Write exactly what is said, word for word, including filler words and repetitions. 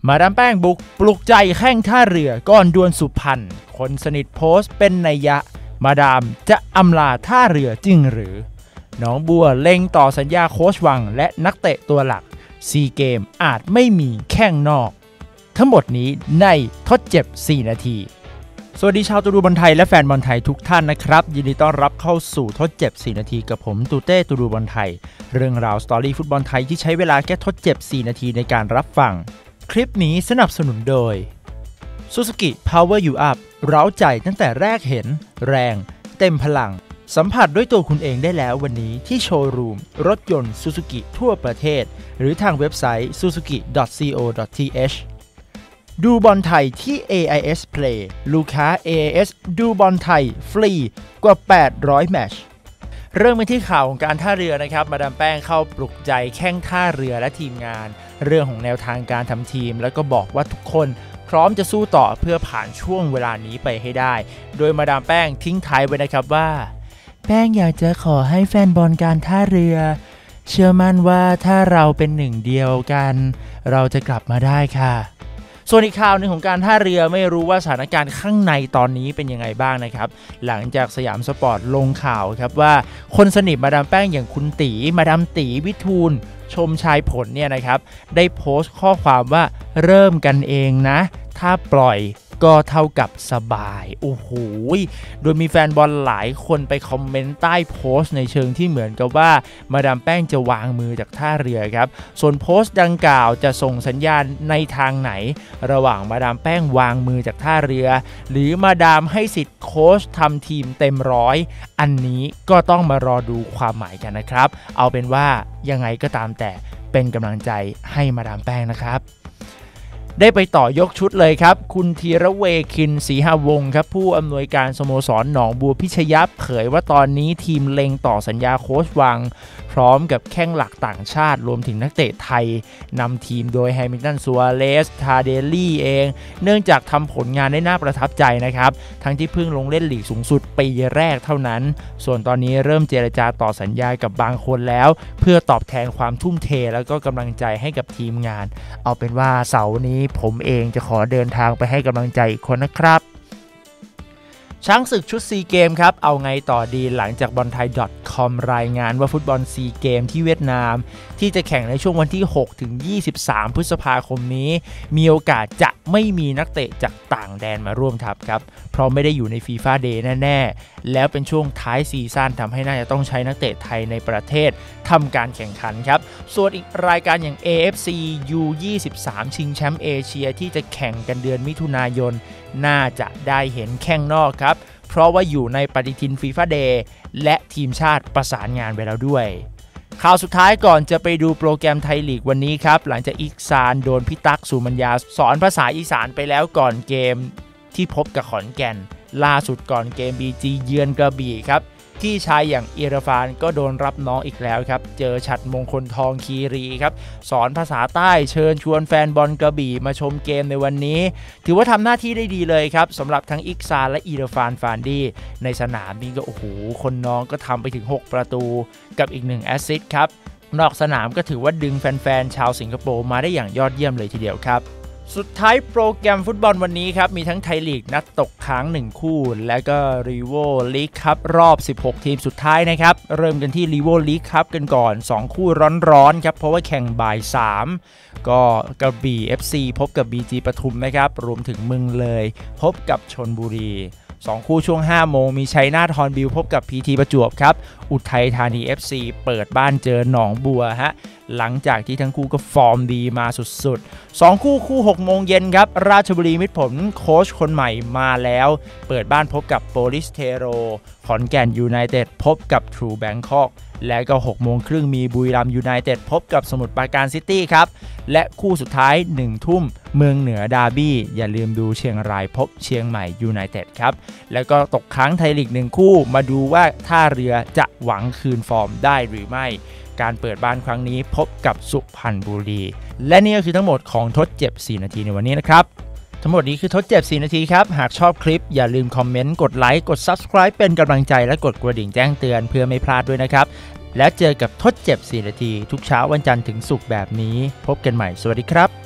มาดามแป้งบุกปลุกใจแข้งท่าเรือก่อนดวลสุพรรณคนสนิทโพสต์เป็นนัยยะมาดามจะอำลาท่าเรือจริงหรือหนองบัวเล็งต่อสัญญาโค้ชวังและนักเตะตัวหลักซีเกมอาจไม่มีแข้งนอกทั้งหมดนี้ในทดเจ็บสี่นาทีสวัสดีชาวตูดูบอลไทยและแฟนบอลไทยทุกท่านนะครับยินดีต้อนรับเข้าสู่ทดเจ็บสี่นาทีกับผมตูเต้ตูดูบอลไทยเรื่องราวสตอรี่ฟุตบอลไทยที่ใช้เวลาแค่ทดเจ็บสี่นาทีในการรับฟังคลิปนี้สนับสนุนโดย Suzuki Power You Up เร้าใจตั้งแต่แรกเห็นแรงเต็มพลังสัมผัสด้วยตัวคุณเองได้แล้ววันนี้ที่โชว์รูมรถยนต์ Suzuki ทั่วประเทศหรือทางเว็บไซต์ ซูซูกิ ดอท ซี โอ ดอท ที เอช ดูบอลไทยที่ เอ ไอ เอส Play ลูกค้า เอ ไอ เอส ดูบอลไทยฟรีกว่าแปดร้อยแมตช์เริ่มกันที่ข่าวของการท่าเรือนะครับมาดามแป้งเข้าปลุกใจแข้งท่าเรือและทีมงานเรื่องของแนวทางการทำทีมแล้วก็บอกว่าทุกคนพร้อมจะสู้ต่อเพื่อผ่านช่วงเวลานี้ไปให้ได้โดยมาดามแป้งทิ้งท้ายไว้นะครับว่าแป้งอยากจะขอให้แฟนบอลการท่าเรือเชื่อมั่นว่าถ้าเราเป็นหนึ่งเดียวกันเราจะกลับมาได้ค่ะส่วนอีกข่าวหนึ่งของการท่าเรือไม่รู้ว่าสถานการณ์ข้างในตอนนี้เป็นยังไงบ้างนะครับหลังจากสยามสปอร์ตลงข่าวครับว่าคนสนิทมาดามแป้งอย่างคุณตีมาดามตีวิทูลชมชายผลเนี่ยนะครับได้โพสต์ข้อความว่าเริ่มกันเองนะถ้าปล่อยก็เท่ากับสบายโอ้โหโดยมีแฟนบอลหลายคนไปคอมเมนต์ใต้โพสต์ในเชิงที่เหมือนกับว่ามาดามแป้งจะวางมือจากท่าเรือครับส่วนโพสต์ดังกล่าวจะส่งสัญญาณในทางไหนระหว่างมาดามแป้งวางมือจากท่าเรือหรือมาดามให้สิทธิ์โค้ชทำทีมเต็มร้อยอันนี้ก็ต้องมารอดูความหมายกันนะครับเอาเป็นว่ายังไงก็ตามแต่เป็นกำลังใจให้มาดามแป้งนะครับได้ไปต่อยกชุดเลยครับคุณธีรเวคินศรีหวงศ์ครับผู้อำนวยการสโมสรหนองบัวพิชยเผยว่าตอนนี้ทีมเล็งต่อสัญญาโค้ชวังพร้อมกับแข้งหลักต่างชาติรวมถึงนักเตะไทยนำทีมโดยแฮมิลตันซัวเรสทาเดลลี่เองเนื่องจากทำผลงานได้น่าประทับใจนะครับทั้งที่เพิ่งลงเล่นลีกสูงสุดปีแรกเท่านั้นส่วนตอนนี้เริ่มเจรจาต่อสัญญากับบางคนแล้วเพื่อตอบแทนความทุ่มเทแล้วก็กำลังใจให้กับทีมงานเอาเป็นว่าเสาร์นี้ผมเองจะขอเดินทางไปให้กำลังใจอีกคนนะครับช้างศึกชุดซีเกมครับเอาไงต่อดีหลังจากบอลไทย .com รายงานว่าฟุตบอลซีเกมที่เวียดนามที่จะแข่งในช่วงวันที่หกถึงยี่สิบสามพฤษภาคมนี้มีโอกาสจะไม่มีนักเตะจากต่างแดนมาร่วมทัพครับเพราะไม่ได้อยู่ใน FIFA Day แน่ๆแล้วเป็นช่วงท้ายซีซั่นทำให้น่าจะต้องใช้นักเตะไทยในประเทศทำการแข่งขันครับส่วนอีกรายการอย่าง เอ เอฟ ซี ยู ยี่สิบสาม ชิงแชมป์เอเชียที่จะแข่งกันเดือนมิถุนายนน่าจะได้เห็นแข้งนอกครับเพราะว่าอยู่ในปฏิทิน FIFA Day และทีมชาติประสานงานไปแล้วด้วยข่าวสุดท้ายก่อนจะไปดูโปรแกรมไทยลีกวันนี้ครับหลังจากอิกซานโดนพี่ตั๊กสุมัญญาสอนภาษาอีสานไปแล้วก่อนเกมที่พบกับขอนแก่นล่าสุดก่อนเกม บี จี เยือนกระบี่ครับที่ชายอย่างอิราฟานก็โดนรับน้องอีกแล้วครับเจอฉัตรมงคลทองคีรีครับสอนภาษาใต้เชิญชวนแฟนบอลกระบี่มาชมเกมในวันนี้ถือว่าทำหน้าที่ได้ดีเลยครับสำหรับทั้งอิกซานและอิราฟานฟานดี้ในสนามนี้ก็โอ้โหคนน้องก็ทำไปถึงหกประตูกับอีกหนึ่งแอสซิสต์ครับนอกสนามก็ถือว่าดึงแฟนๆชาวสิงคโปร์มาได้อย่างยอดเยี่ยมเลยทีเดียวครับสุดท้ายโปรแกรมฟุตบอลวันนี้ครับมีทั้งไทยลีกนัดตกค้างหนึ่งคู่และก็รีโวลีกครับรอบสิบหกทีมสุดท้ายนะครับเริ่มกันที่รีโวลีกครับกันก่อนสองคู่ร้อนๆครับเพราะว่าแข่งบ่ายสามก็กระบี่ เอฟ ซี พบกับ บี จี ปทุมนะครับรวมถึงเมืองเลยพบกับชลบุรีสองคู่ช่วงห้าโมงมีชัยนาทฮอร์นบิลพบกับ พี ที ประจวบครับอุทัยธานี เอฟ ซี เปิดบ้านเจอหนองบัวฮะหลังจากที่ทั้งคู่ก็ฟอร์มดีมาสุดๆสองคู่คู่หกโมงเย็นครับราชบุรีมิตรผลโค้ชคนใหม่มาแล้วเปิดบ้านพบกับโปลิสเทโรขอนแก่นยูไนเต็ดพบกับทรูแบงคอกและก็หกโมงครึ่งมีบุรีรัมย์ยูไนเต็ดพบกับสมุทรปราการซิตี้ครับและคู่สุดท้ายหนึ่งทุ่มเมืองเหนือดาร์บี้อย่าลืมดูเชียงรายพบเชียงใหม่ยูไนเต็ดครับแล้วก็ตกค้างไทยลีกหนึ่งคู่มาดูว่าท่าเรือจะหวังคืนฟอร์มได้หรือไม่การเปิดบ้านครั้งนี้พบกับสุพรรณบุรีและนี่ก็คือทั้งหมดของทดเจ็บสี่นาทีในวันนี้นะครับทั้งหมดนี้คือทดเจ็บสี่นาทีครับหากชอบคลิปอย่าลืมคอมเมนต์กดไลค์กด ซับสไครบ์ เป็นกำลังใจและกดกระดิ่งแจ้งเตือนเพื่อไม่พลาดด้วยนะครับแล้วเจอกับทดเจ็บสี่นาทีทุกเช้าวันจันทร์ถึงศุกร์แบบนี้พบกันใหม่สวัสดีครับ